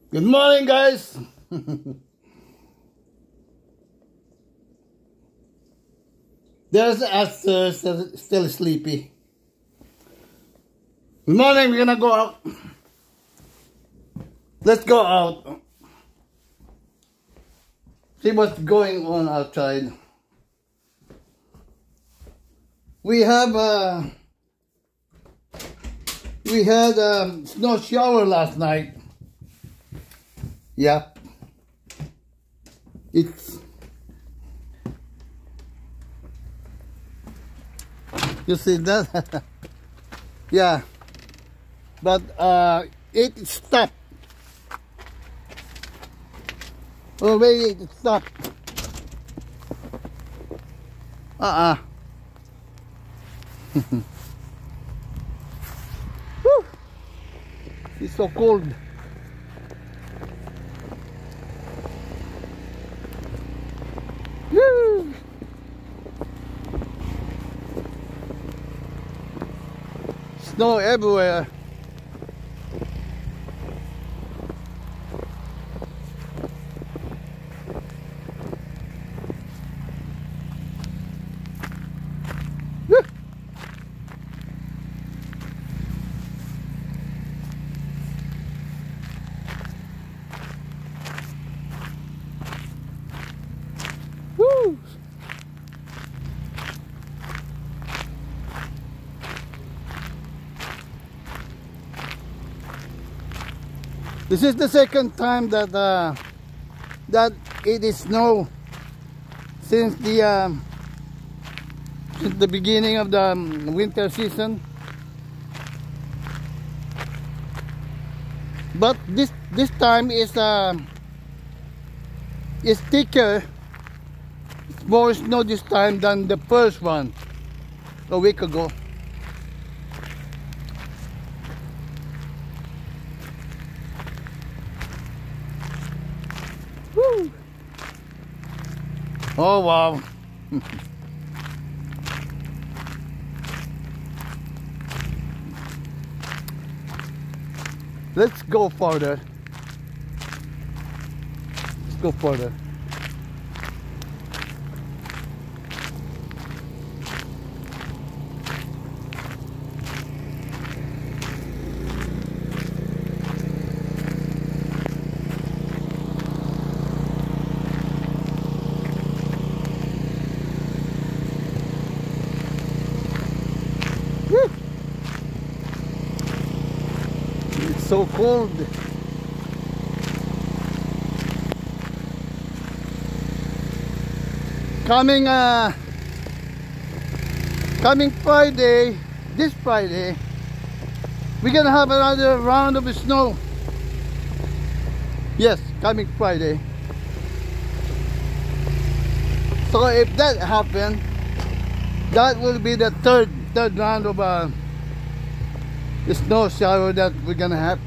Good morning, guys. There's Esther still sleepy. Good morning. We're gonna go out. Let's go out. See what's going on outside. We had a snow shower last night. Yeah. You see that? Yeah. But it stopped. Oh wait, it stopped. Whew. It's so cold. Woo. Snow everywhere. Woo. Woo. This is the second time that that it is snow since the beginning of the winter season. But this time is thicker. It's more snow this time than the first one a week ago. Woo. Oh wow. Let's go further. Let's go further. It's so cold. Coming Friday, this Friday, we're gonna have another round of snow. Yes, coming Friday. So if that happens, that will be the third round of the snow shower that we're gonna have.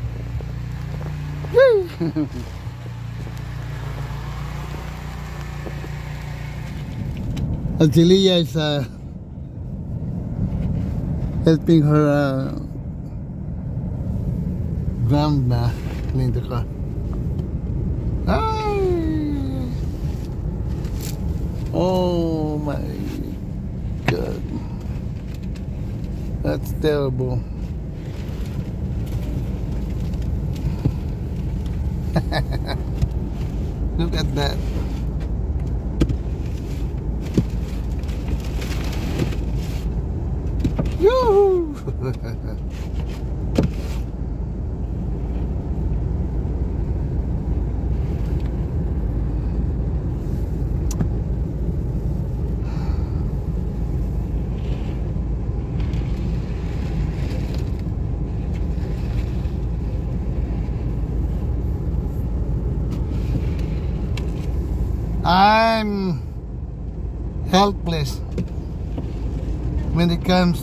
Angelia is helping her grandma clean the car. Ah! Oh my God, that's terrible. Look at that. Yoo-hoo! I'm helpless when it comes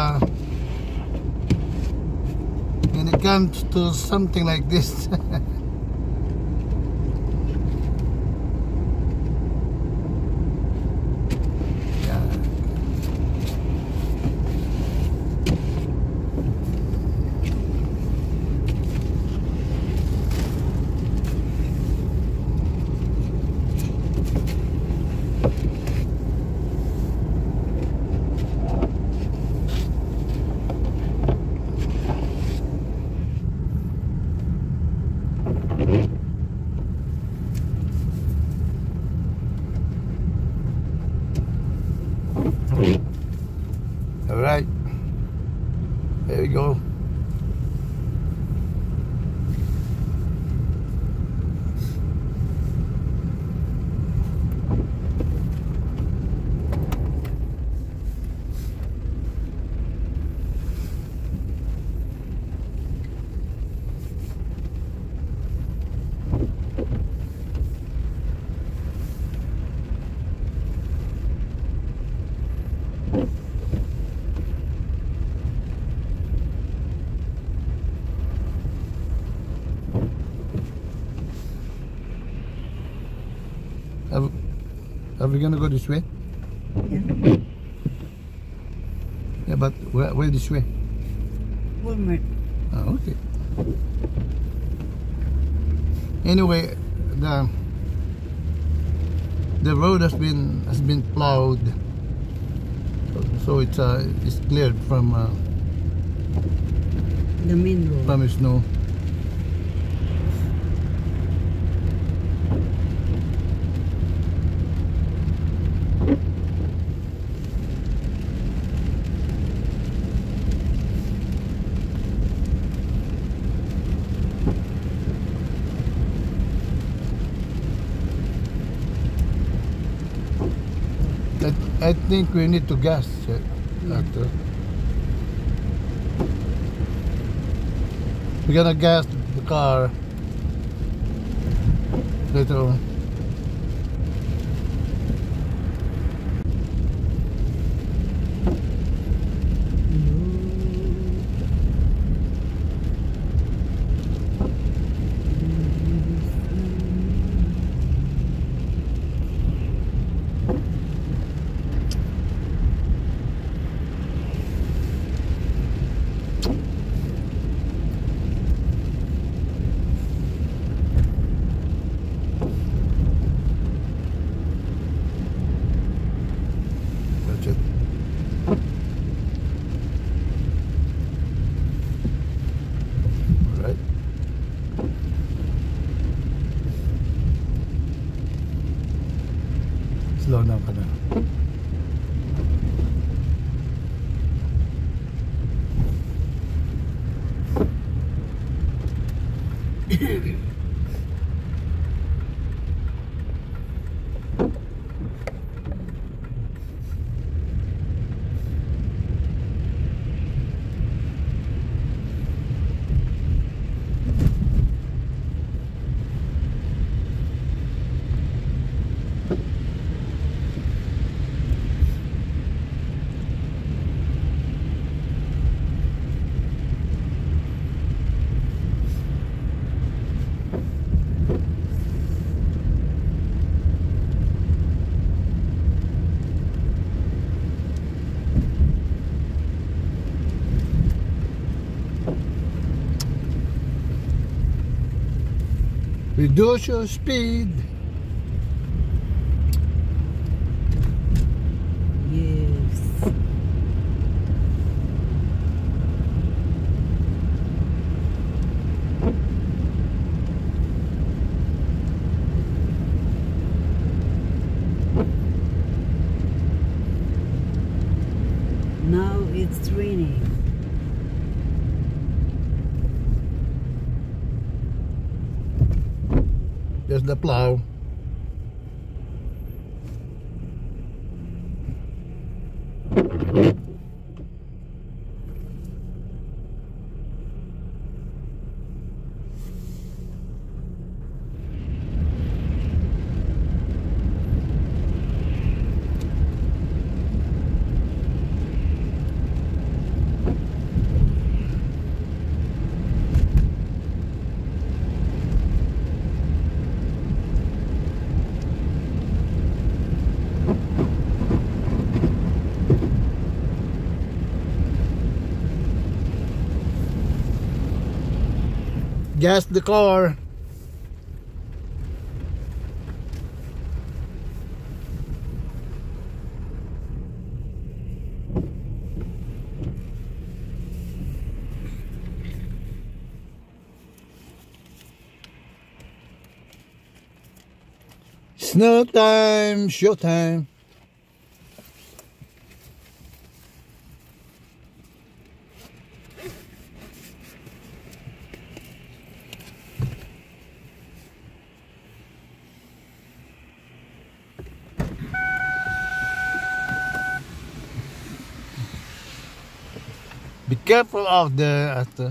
to something like this. Are, are we gonna go this way? Yeah. Yeah, but where this way? Walmart. Oh, okay. Anyway, the road has been plowed, so it's cleared from The main road. from snow. I think we need to gas it after. We're gonna gas the car later on. That's it. Alright. Slow down ka na. Reduce your speed. Yes. Now it's raining. There's the plow. Gas the car. Snow time, show time. Be careful out there after.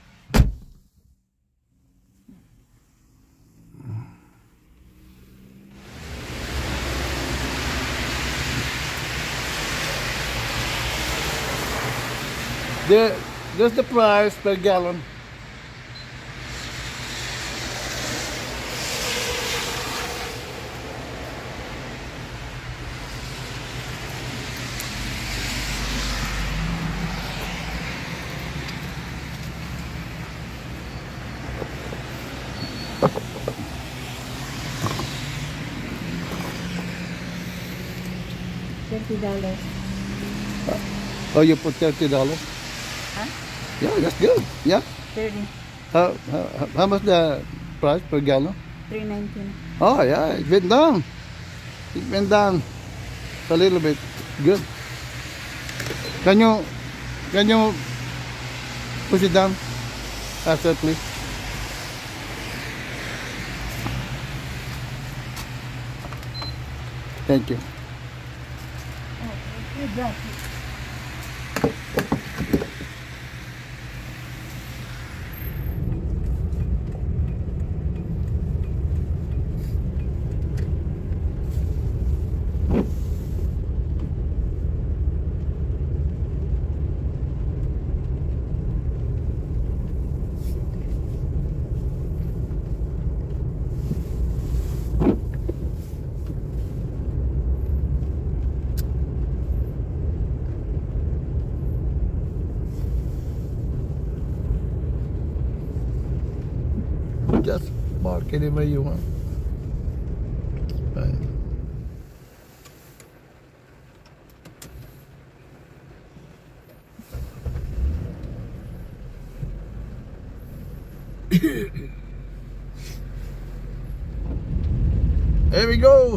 There's the price per gallon. $30. Oh, you put $30? Huh? Yeah, that's good. Yeah. 30. How much the price per gallon? $3.19. Oh, yeah, it went down. It went down a little bit. Good. Can you push it down? Faster, please. Thank you. Just park anywhere you want. Fine. There we go.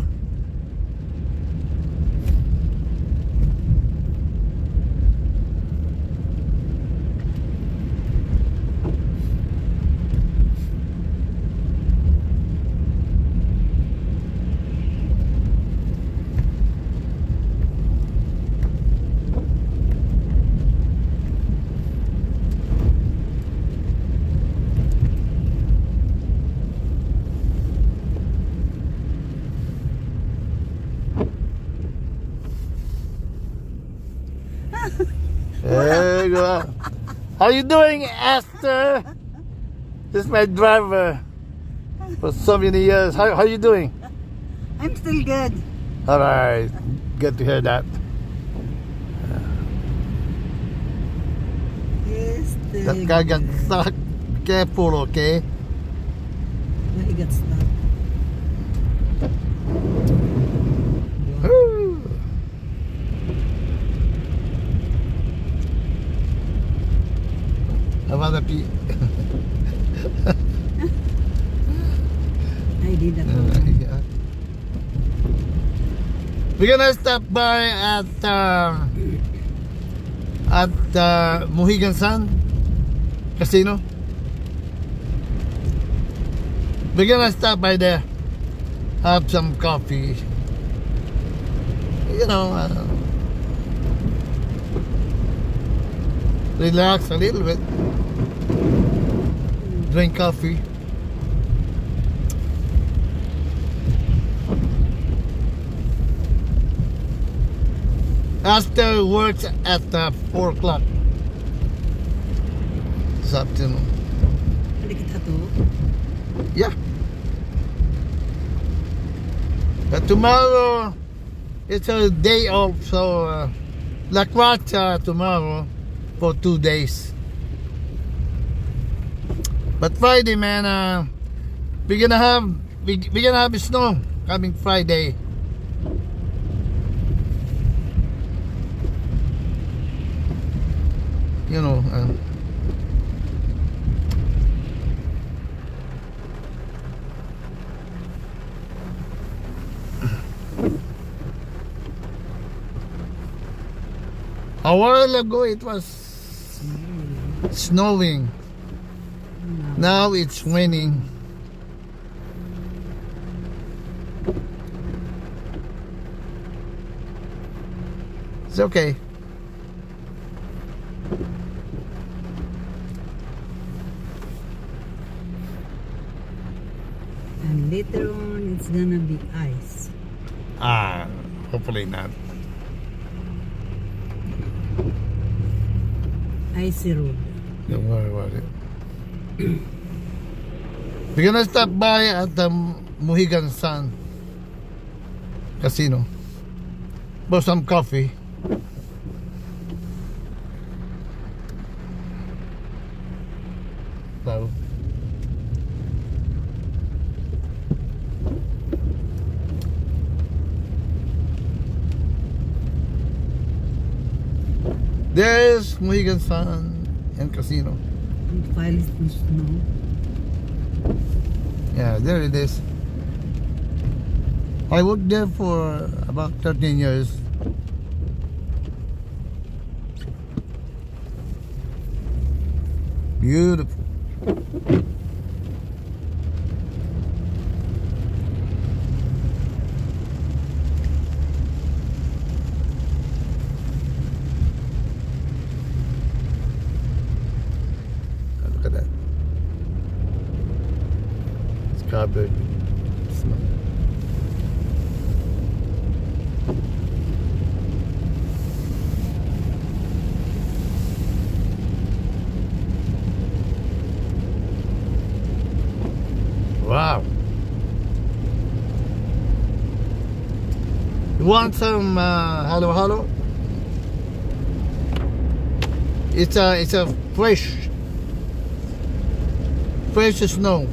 There you go. How you doing, Esther? This is my driver for so many years. How you doing? I'm still good. All right. Good to hear that. Yes, still That guy got good. stuck. Careful, okay? He got stuck. Woo. How about the pee? I did that. Yeah. We're gonna stop by at Mohegan Sun Casino. We're gonna stop by there, have some coffee. You know, relax a little bit, drink coffee. Esther works at 4 o'clock this afternoon. Balik kita to. Yeah. But tomorrow it's a day off, so La Quacha tomorrow for 2 days. But Friday, man, we're gonna have snow coming Friday. You know, a while ago it was snowing. Now it's raining. It's okay. And later on, it's gonna be ice. Hopefully not. Icy road. Don't worry about it. We're gonna stop by at the Mohegan Sun Casino for some coffee. So, There's Mohegan Sun and Casino. And piles of snow. Yeah, there it is. I worked there for about 13 years. Beautiful. Look at that. It's covered with snow. Wow. You want some halo halo? It's a fresh snow.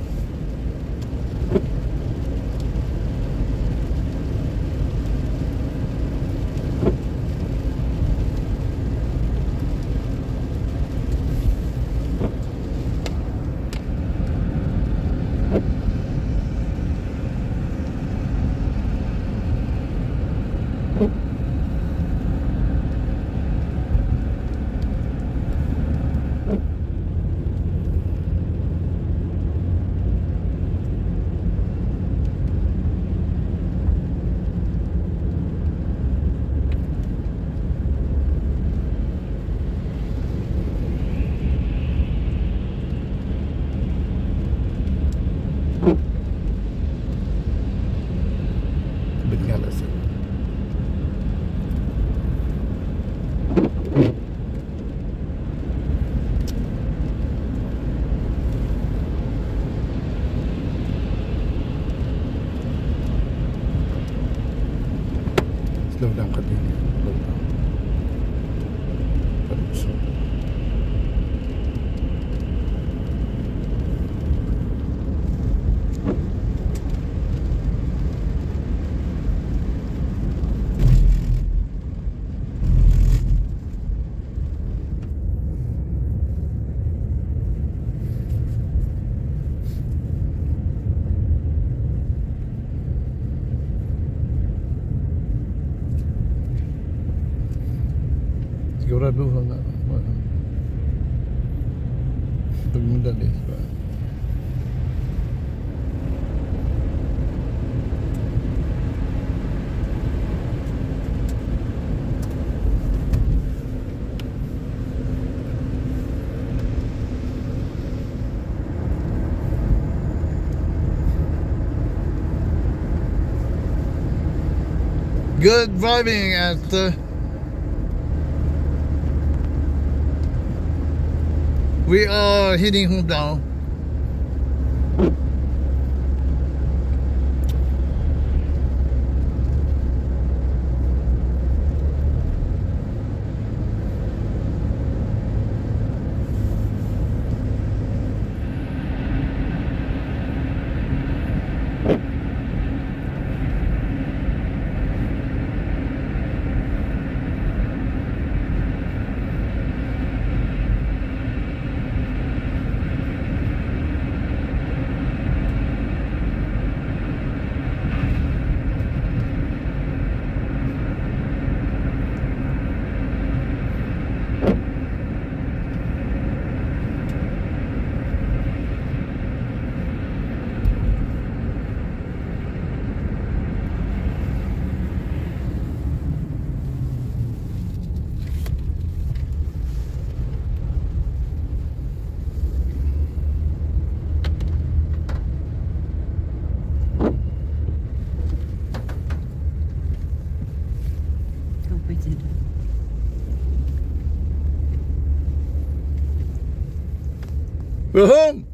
Bengala sir. Slow down, continue. Slow down. Siguraduhan na. Pag madali. Good driving at we are heading home now. We're home.